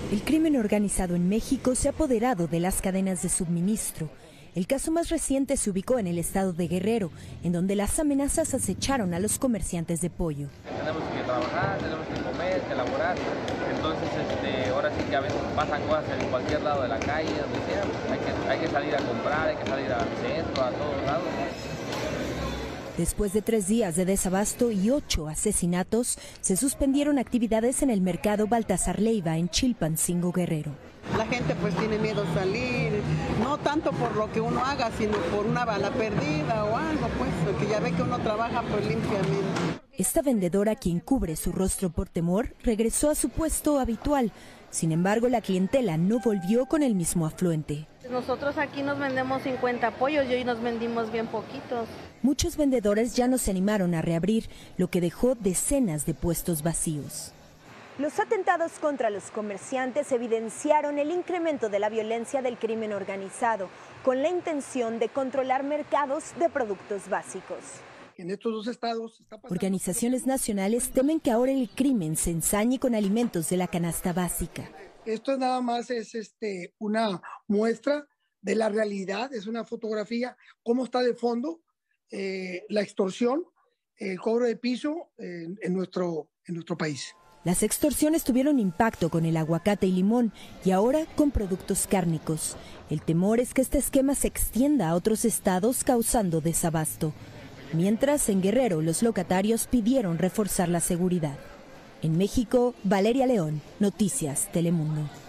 El crimen organizado en México se ha apoderado de las cadenas de suministro. El caso más reciente se ubicó en el estado de Guerrero, en donde las amenazas acecharon a los comerciantes de pollo. Tenemos que trabajar, tenemos que comer, que elaborar. Entonces, ahora sí que a veces pasan cosas en cualquier lado de la calle, donde sea. Hay que salir a comprar, hay que salir al centro, a todos lados. Después de 3 días de desabasto y 8 asesinatos, se suspendieron actividades en el mercado Baltasar Leiva en Chilpancingo, Guerrero. La gente pues tiene miedo a salir, no tanto por lo que uno haga, sino por una bala perdida o algo, pues, porque ya ve que uno trabaja pues limpiamente. Esta vendedora, quien cubre su rostro por temor, regresó a su puesto habitual. Sin embargo, la clientela no volvió con el mismo afluente. Nosotros aquí nos vendemos 50 pollos y hoy nos vendimos bien poquitos. Muchos vendedores ya no se animaron a reabrir, lo que dejó decenas de puestos vacíos. Los atentados contra los comerciantes evidenciaron el incremento de la violencia del crimen organizado, con la intención de controlar mercados de productos básicos. En estos 2 estados Organizaciones nacionales temen que ahora el crimen se ensañe con alimentos de la canasta básica. Esto nada más es una muestra de la realidad, es una fotografía, cómo está de fondo la extorsión, el cobro de piso en nuestro país. Las extorsiones tuvieron impacto con el aguacate y limón y ahora con productos cárnicos. El temor es que este esquema se extienda a otros estados causando desabasto. Mientras, en Guerrero, los locatarios pidieron reforzar la seguridad. En México, Valeria León, Noticias Telemundo.